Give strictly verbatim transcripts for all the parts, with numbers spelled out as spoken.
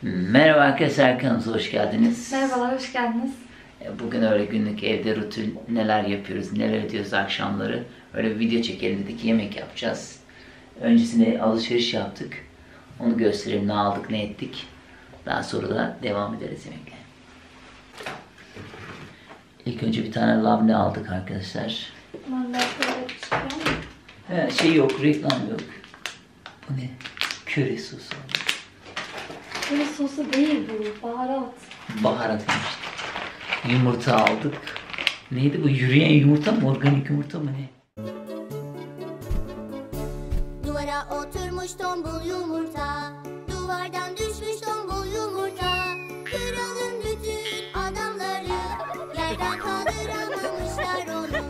Merhaba arkadaşlar, kanalımıza hoş geldiniz. Merhabalar, hoş geldiniz. Bugün öyle günlük evde rutin neler yapıyoruz, neler ediyoruz akşamları. Öyle bir video çekelim dedik, yemek yapacağız. Öncesinde alışveriş yaptık. Onu gösterelim, ne aldık, ne ettik. Daha sonra da devam ederiz yemekle. İlk önce bir tane labne aldık arkadaşlar. He, şey yok, reklam yok. Bu ne? Köri sosu. Köri sosu değil bu, baharat. Baharatmış. Yumurta aldık. Neydi bu? Yürüyen yumurta mı? Organik yumurta mı ne? Duvara oturmuş tombul yumurta, duvardan düşmüş tombul yumurta. Kralın bütün adamları yerden kaldıramamışlar onu.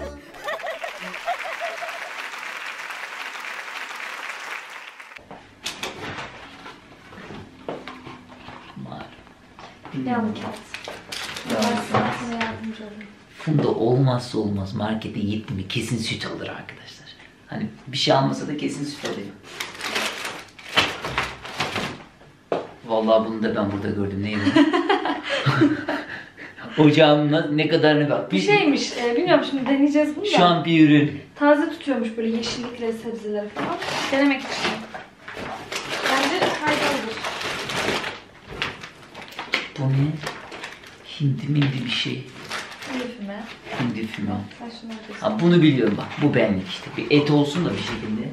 Yağlı kağıt. Ben yardımcı olayım. Funda olmazsa olmaz, markete gitti mi kesin süt alır arkadaşlar. Hani bir şey almasa da kesin süt alıyor. Vallahi bunu da ben burada gördüm. Neydi? Ocağımın ne kadarını bak. Bir şeymiş, e, bilmiyorum şimdi deneyeceğiz bunu da. Şu an bir ürün. Taze tutuyormuş böyle yeşillikleri, sebzeleri falan. Denemek için. Bence faydalıdır. Bu ne? Hindi mindi bir şey. Hindi füme. Hindi füme. Sen şunu ödesin. Ha, bunu biliyorum bak. Bu benlik işte. Bir et olsun da bir şekilde.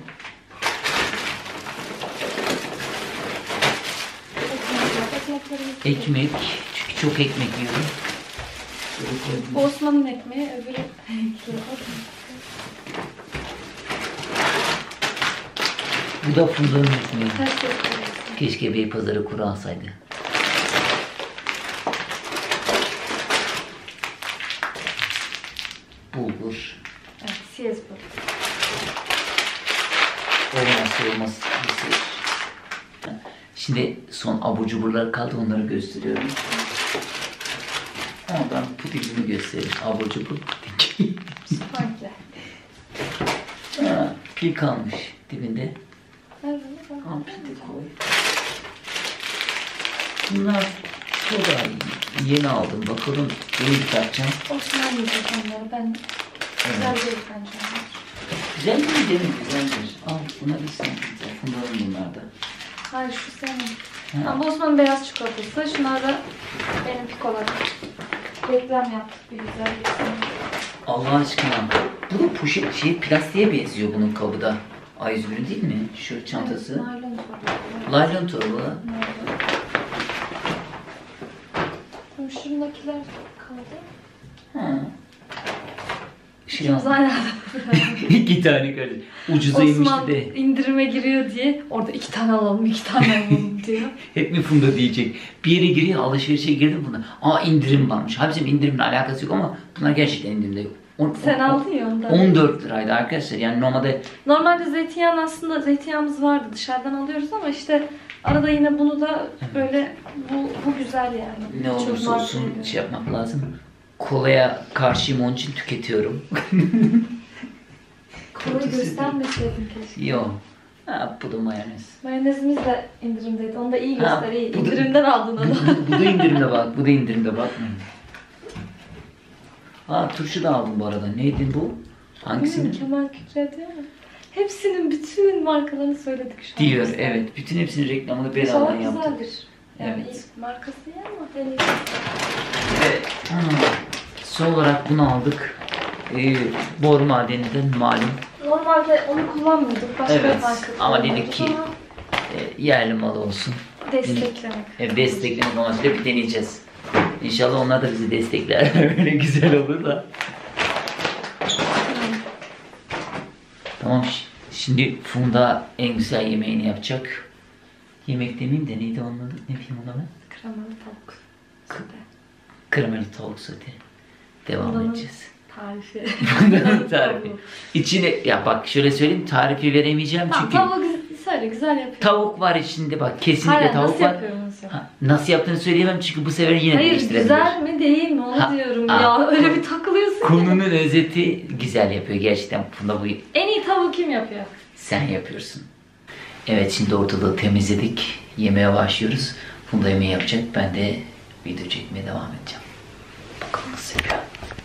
Ekmek. Çünkü çok ekmek yiyorum. Bu Osman'ın ekmeği, öbürü Bu da Funda'nın ekmeği. ters gösteriyorsun. Keşke Beypazarı kuru alsaydı. Bulgur. Evet, siyez bu. Olmazsa olmaz bir şey. Şimdi son abur cuburlar kaldı, onları gösteriyorum. Ondan pudingimi göstereyim. Abur cubur puding. Farklı. Ha, pil kalmış dibinde. Ver bana, bak. Al pili koy. Bunlar soda yeni aldım. Bakalım neyi takacağım. Osman yiyecek onları, ben güzel değil bence onlar. Güzel mi değil mi? Güzeldir. Al buna bir sen. Funda'nın bunlar da. Hayır, şu senin. Ama Osman'ın beyaz çikolatası, şunlar da benim pikolarım. Reklam yaptık bir güzel bir şey. Allah aşkına. Bu da poşet şey, plastiğe benziyor bunun kabı da. A yüz bir değil mi? Şu çantası. Evet, naylon torba. Laylon torba. Tamam, şundakiler kaldı. Ha. Şey Şimdi zaten İki tane kardeş. Ucuzaymış Osman bir de. indirime giriyor diye orada iki tane alalım, iki tane alalım diyor. Hep mi Funda diyecek. Bir yere giriyor, alışverişe girdim buna. Aa indirim varmış. Halbuki indirimin alakası yok ama bunlar gerçekten indirimde yok. On, Sen on, aldın ya ondan. on dört liraydı arkadaşlar. Yani normalde Normalde zeytinyağı, aslında zeytinyağımız vardı, dışarıdan alıyoruz ama işte arada yine bunu da böyle bu, bu güzel yani. ne Çok olursa marka olsun oluyor. şey yapmak lazım. Kolaya karşıyım, onun için tüketiyorum. Kolayı göstermeseydin keşke. Yok. Ha, bu da mayonez. Mayonezimiz de indirimdeydi. Onu da iyi Ha, göster. iyi. bu da- İndirimden aldın Bu, onu. bu, bu da indirimde bak. Bu da indirimde bakmayın. Ha, turşu da aldım bu arada. Neydi bu? Hangisini? Kemal Kükredi ama. Hepsinin bütün markalarını söyledik şu an. Diyor, evet. Bütün hepsinin reklamını İnşallah bedavadan yaptık. güzeldir. Yani Evet. iyi markası iyi ama deneyim. Evet. Hmm. Son olarak bunu aldık. Ee, bor madeninden malum. Normalde onu kullanmıyorduk. Başka Evet, bir marka ama kullanıyorduk dedik ki- ama E, yerli mal olsun. desteklemek. E, desteklemek amacıyla bir deneyeceğiz. İnşallah onlar da bizi destekler. Öyle güzel olur da. Tamam. ş- Şimdi Funda en güzel yemeğini yapacak. Yemek demeyeyim de neydi onun adı? Ne bileyim ona ben? Kremalı tavuk. Sote. Kremalı tavuk sote. Devam Bunun edeceğiz. Tarifi. Bunların tarifi. İçine ya bak şöyle söyleyeyim, tarifi veremeyeceğim Tamam, çünkü tavuk söyle, güzel yapıyor. tavuk var içinde, bak kesinlikle Hayır, tavuk nasıl var. yapıyorum nasıl yapıyorum? Ha, nasıl yaptığını söyleyemem çünkü bu sefer yine Hayır, değiştirebilir. güzel mi değil mi onu Ha, diyorum ha. ya. Öyle bir takılıyorsun ki. Konunun özeti güzel yapıyor gerçekten. Bunda bu En iyi tavuğu kim yapıyor? sen yapıyorsun. Evet, şimdi ortalığı temizledik. Yemeğe başlıyoruz. Funda yemeği yapacak. Ben de video çekmeye devam edeceğim. Bakalım nasıl yapıyor.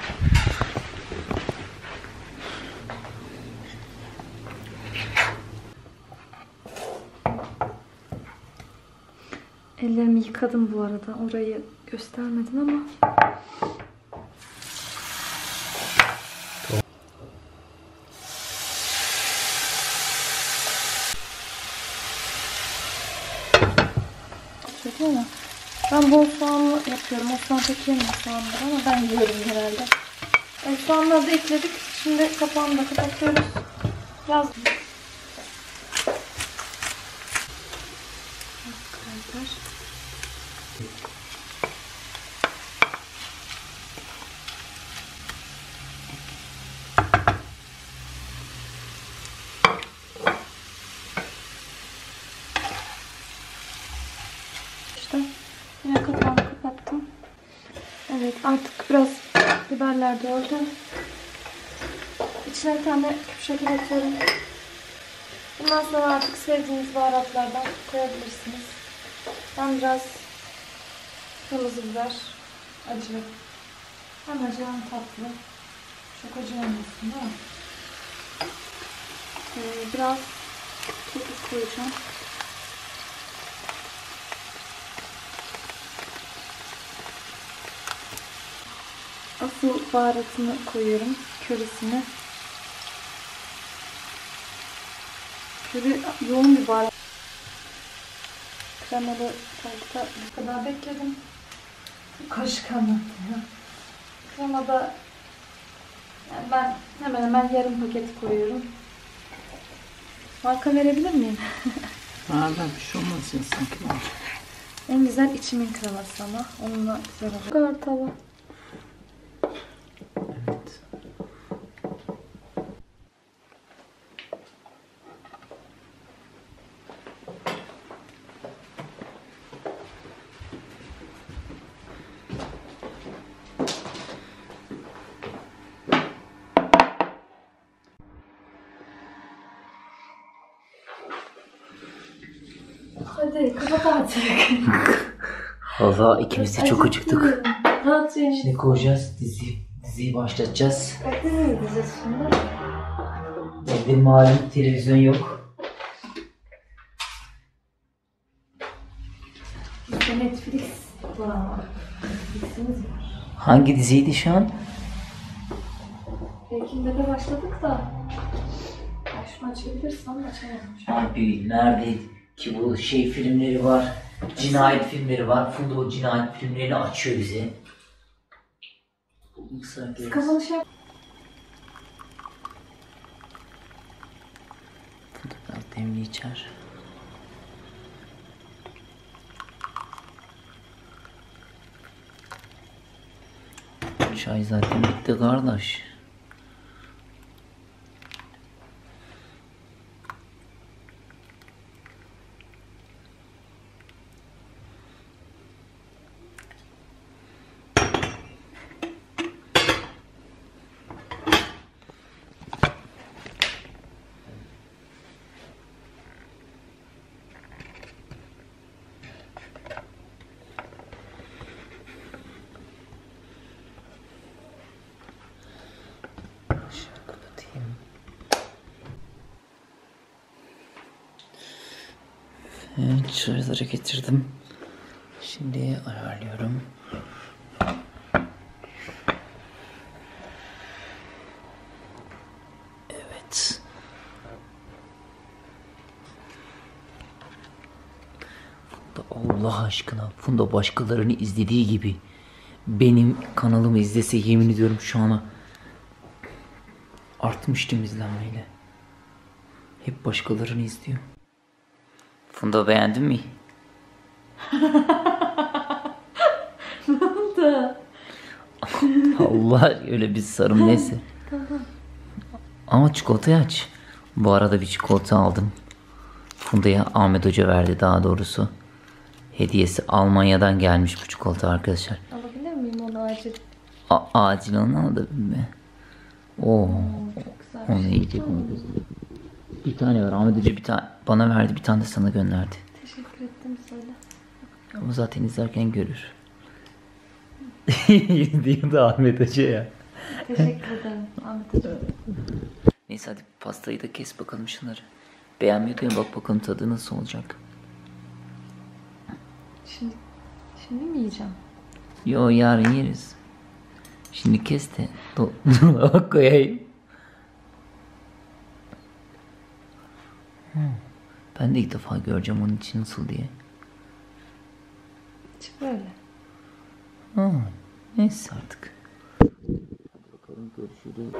Ellerimi yıkadım bu arada. Orayı göstermedim ama. Şöyle mi? Ben bol soğanlı yapıyorum. O soğan pek yemiyor soğanları ama ben yiyorum genelde. Evet, soğanları da ekledik. Şimdi kapağını da kapatıyoruz. Biraz karabiber. İşte yine kapağını kapattım. Evet, artık biraz biberler de oldu. İçine bir tane küp şeker atıyorum. Bundan sonra artık sevdiğiniz baharatlardan koyabilirsiniz. Ben biraz kırmızı biber, acı. Hem acı hem tatlı. Çok acı olmasın değil mi? Ee, biraz tuz koyacağım. Asıl baharatını koyuyorum. Körisini. Köri yoğun bir baharat. Kremalı tavukta bu kadar bekledim. Kaşık anlattım ya. Kremada yani ben hemen hemen yarım paket koyuyorum. Marka verebilir miyim? Aa, ben bir şey olmaz ya sanki. En güzel içimin kreması ama. Onunla güzel olur. Bu kadar tava. Evet. Hadi kapat artık. Valla ikimiz de çok acıktık. Rahat yiyin. Şimdi koyacağız. Dizi, diziyi başlatacağız. Bak dizi izleyeceğiz şimdi. Evde malum televizyon yok. İşte Netflix var. Netflix'imiz var. Hangi diziydi şu an? Belki de başladık da. Ay şunu açabilirsem açamadım. Abi nerede ki bu şey filmleri var. Cinayet filmleri var. Funda o cinayet filmlerini açıyor bize. Siz kafanı şey yap. Funda biraz demli içer. Çay zaten bitti kardeş. Şöyle kapatayım. Evet, çayları getirdim. Şimdi ayarlıyorum. Evet. Funda Allah aşkına, Funda başkalarını izlediği gibi benim kanalımı izlese yemin ediyorum şu ana artmıştım izlenmeyle. Hep başkalarını izliyor. Funda beğendin mi? Ne oldu? Allah öyle bir sarım neyse. Ama çikolatayı aç. Bu arada bir çikolata aldım. Funda'ya Ahmet Hoca verdi daha doğrusu. Hediyesi Almanya'dan gelmiş bu çikolata arkadaşlar. Alabilir miyim onu acil? A acil onu alabilir mi? Oo. Çok güzel. Onu yiyecek onu. Bir tane var Ahmet Hoca bir tane bana verdi, bir tane de sana gönderdi. Teşekkür ettim söyle. Ama zaten izlerken görür. Diyor da Ahmet Hoca ya. Teşekkür ederim Ahmet Hocam. Neyse hadi pastayı da kes bakalım şunları. Beğenmiyordun ya, bak bakalım tadı nasıl olacak. Şimdi, şimdi mi yiyeceğim? Yo, yarın yeriz. Şimdi kes de dolaba koyayım. Hmm. Ben de ilk defa göreceğim onun için nasıl diye. Çık böyle. Ha, neyse artık. Hadi bakalım, görüşürüz.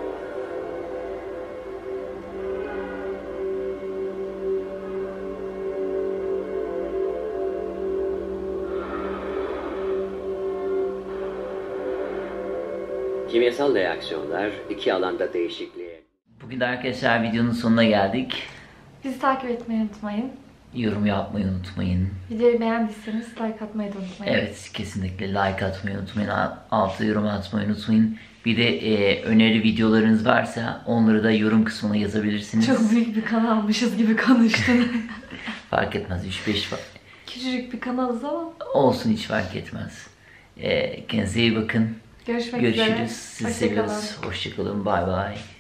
Kimyasal reaksiyonlar iki alanda değişikliğe. Bugün de arkadaşlar videonun sonuna geldik. Bizi takip etmeyi unutmayın. Yorum yapmayı unutmayın. Videoyu beğendiyseniz like atmayı da unutmayın. Evet, kesinlikle like atmayı unutmayın. Altı yorum atmayı unutmayın. Bir de e, öneri videolarınız varsa onları da yorum kısmına yazabilirsiniz. Çok büyük bir kanalmışız gibi konuştun. Fark etmez, üç beş var. Küçücük bir kanalız ama. Olsun, hiç fark etmez. E, kendinize iyi bakın. Görüşmek üzere. Görüşürüz. Sizi Hoşça kalın. seviyoruz. Hoşçakalın. Bay bay.